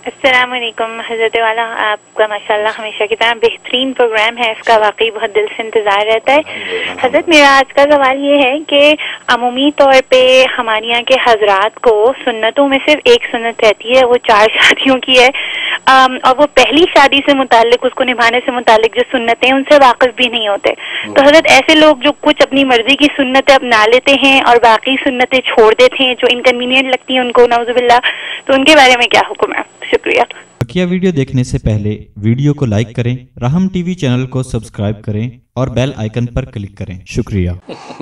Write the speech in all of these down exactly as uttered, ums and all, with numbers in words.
अस्सलामुअलैकुम हज़रत वाला, आपका माशाल्लाह हमेशा की तरह बेहतरीन प्रोग्राम है, इसका वाकई बहुत दिल से इंतजार रहता है। हज़रत मेरा आज का सवाल ये है कि अमूमी तौर पे हमारे यहाँ के हजरात को सुन्नतों में सिर्फ एक सुन्नत रहती है, वो चार शादियों की है, आम, और वो पहली शादी से मुतालिक, उसको निभाने से मुतालिक जो सुन्नतें हैं उनसे वाकिफ भी नहीं होते। तो हज़रत ऐसे लोग जो कुछ अपनी मर्जी की सुन्नतें अपना लेते हैं और बाकी सुन्नतें छोड़ देते हैं जो इनकन्वीनियंट लगती हैं उनको, नाउजुबिल्लाह, तो उनके बारे में क्या हुक्म है? शुक्रिया। बकिया वीडियो देखने से पहले वीडियो को लाइक करें, राहम टीवी चैनल को सब्सक्राइब करें और बेल आइकन पर क्लिक करें। शुक्रिया।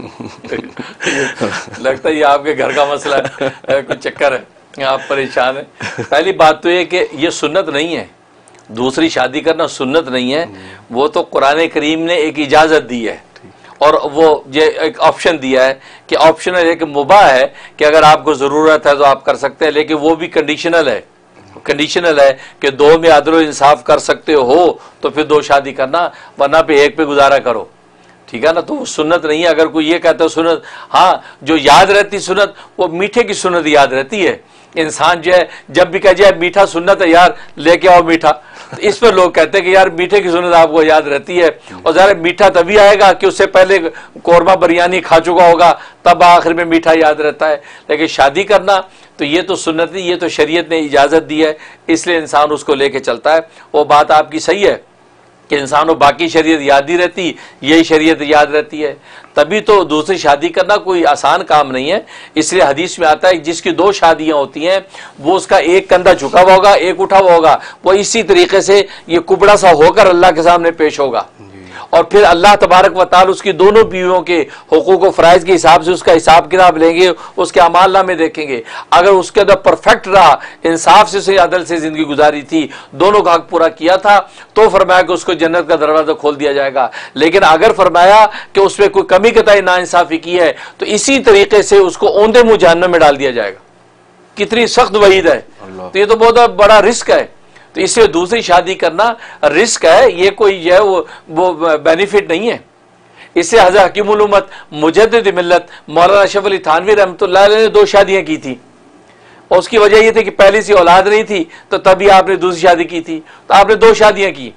लगता है ये आपके घर का मसला है, कुछ चक्कर है, आप परेशान है। पहली बात तो ये कि ये सुन्नत नहीं है, दूसरी शादी करना सुन्नत नहीं है, वो तो कुरान करीम ने एक इजाज़त दी है और वो ये एक ऑप्शन दिया है कि ऑप्शनल है कि मुबाह है कि अगर आपको ज़रूरत है तो आप कर सकते हैं, लेकिन वो भी कंडीशनल है। कंडीशनल है कि दो में अदल इंसाफ कर सकते हो तो फिर दो शादी करना, वरना पे एक पे गुजारा करो, ठीक है ना। तो वो सुन्नत नहीं है। अगर कोई ये कहता है सुन्नत, हाँ जो याद रहती सुन्नत, वो मीठे की सुन्नत याद रहती है। इंसान जो है जब भी कह जाए मीठा सुन्नत है यार, लेके आओ मीठा, तो इस पर लोग कहते हैं कि यार मीठे की सुन्नत आपको याद रहती है, और ज़रा मीठा तभी आएगा कि उससे पहले कौरमा बिरयानी खा चुका होगा, तब आखिर में मीठा याद रहता है। लेकिन शादी करना तो ये तो सुन्नत नहीं, ये तो शरीयत ने इजाज़त दी है, इसलिए इंसान उसको लेके चलता है। वो बात आपकी सही है कि इंसान को बाकी शरीयत याद नहीं रहती, यही शरीयत याद रहती है, तभी तो दूसरी शादी करना कोई आसान काम नहीं है। इसलिए हदीस में आता है जिसकी दो शादियां होती हैं वो उसका एक कंधा झुका हुआ होगा, एक उठा हुआ होगा, वो इसी तरीके से ये कुबड़ा सा होकर अल्लाह के सामने पेश होगा, और फिर अल्लाह तबारक व तआला उसकी दोनों बीवियों के हुकूक व फ़राइज़ के हिसाब से उसका हिसाब किताब लेंगे, उसके अमाल नामे देखेंगे। अगर उसके अंदर परफेक्ट रहा, इंसाफ से उसे अदल से ज़िंदगी गुजारी थी, दोनों का हक पूरा किया था, तो फरमाया कि उसको जन्नत का दरवाज़ा खोल दिया जाएगा। लेकिन अगर फरमाया कि उसमें कोई कमी कताई नाइंसाफ़ी की है तो इसी तरीके से उसको औंधे मुँह जहन्नम में डाल दिया जाएगा। कितनी सख्त वईद है। तो ये तो बहुत बड़ा रिस्क है। तो इससे दूसरी शादी करना रिस्क है, ये कोई जो है वो वो बेनिफिट नहीं है। इससे हज़रत हकीमुल उम्मत मुजद्दिद मिल्लत मौलाना अशरफ अली थानवी रहमतुल्लाह अलैह ने दो शादियां की थी, और उसकी वजह ये थी कि पहली सी औलाद नहीं थी, तो तभी आपने दूसरी शादी की थी। तो आपने दो शादियां की,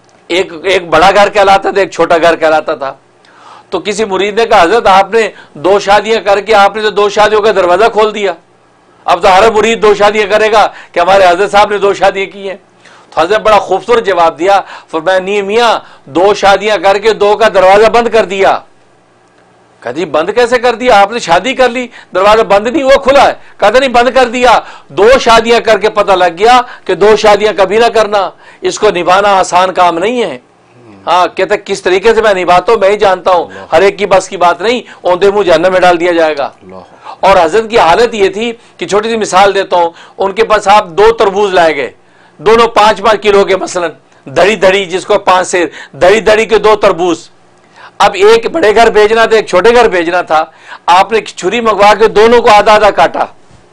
एक एक बड़ा घर कहलाता था, एक छोटा घर कहलाता था। तो किसी मुरीद ने कहा हज़रत आपने दो शादियां करके आपने तो दो शादियों का दरवाज़ा खोल दिया, अब तो हर मुरीद दो शादियां करेगा कि हमारे हज़रत साहब ने दो शादियां की हैं। तो हज़रत बड़ा खूबसूरत जवाब दिया, फरमाया नहीं मियाँ, दो शादियां करके दो का दरवाजा बंद कर दिया। कहती बंद कैसे कर दिया, आपने शादी कर ली, दरवाजा बंद नहीं हुआ, खुला है। कहता नहीं बंद कर दिया, दो शादियां करके पता लग गया कि दो शादियां कभी ना करना, इसको निभाना आसान काम नहीं है। हाँ कहते किस तरीके से मैं निभाता हूं मैं ही जानता हूं, हर एक की बस की बात नहीं, औंधे मुंह जहन्नम में डाल दिया जाएगा। और हजरत की हालत ये थी कि छोटी सी मिसाल देता हूं, उनके पास आप दो तरबूज लाए गए, दोनों पांच पांच किलो के, मसलन धड़ी धड़ी जिसको पांच से धड़ी धड़ी के दो तरबूज। अब एक बड़े घर भेजना था, एक छोटे घर भेजना था, आपने छुरी मंगवा के दोनों को आधा आधा काटा,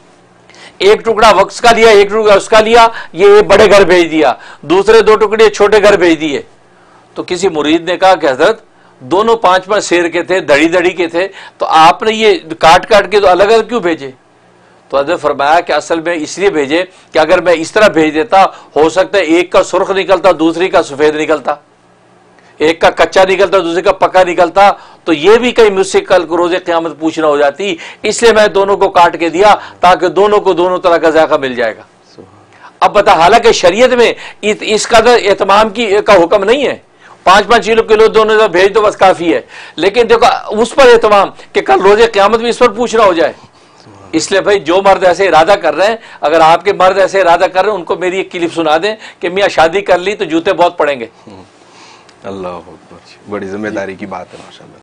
एक टुकड़ा वक्स का लिया, एक टुकड़ा उसका लिया, ये बड़े घर भेज दिया, दूसरे दो टुकड़े छोटे घर भेज दिए। तो किसी मुरीद ने कहा कि हजरत दोनों पांच पांच शेर के थे, धड़ी धड़ी के थे, तो आपने ये काट काट के तो अलग अलग क्यों भेजे? तो हजरत फरमाया कि असल में इसलिए भेजे कि अगर मैं इस तरह भेज देता, हो सकता है एक का सुर्ख निकलता, दूसरी का सफेद निकलता, एक का कच्चा निकलता, दूसरे का पक्का निकलता, तो ये भी कहीं मुझसे कल को रोजे क़यामत पूछना हो जाती। इसलिए मैं दोनों को काट के दिया ताकि दोनों को दोनों तरह का ज़ायक़ा मिल जाएगा। अब बता, हालांकि शरीयत में इस कदर एहतमाम की का हुक्म नहीं है, पांच पांच किलो किलो दोनों भेज दो बस काफी है, लेकिन देखो उस पर एहतमाम कि कल रोजे क़यामत में इस पर पूछना हो जाए। इसलिए भाई जो मर्द ऐसे इरादा कर रहे हैं, अगर आपके मर्द ऐसे इरादा कर रहे हैं, उनको मेरी एक क्लिप सुना दें कि मियाँ शादी कर ली तो जूते बहुत पड़ेंगे। अल्लाह अकबर, बड़ी जिम्मेदारी की बात है माशाल्लाह।